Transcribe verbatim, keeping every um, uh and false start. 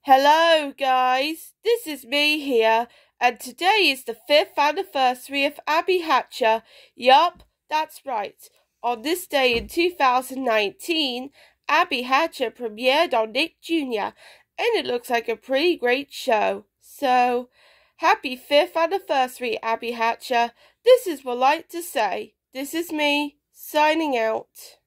Hello, guys. This is me here, and today is the fifth anniversary of Abby Hatcher. Yup, that's right. On this day in two thousand nineteen, Abby Hatcher premiered on Nick Junior, and it looks like a pretty great show. So, happy fifth anniversary, Abby Hatcher. This is what I'd like to say. This is me, signing out.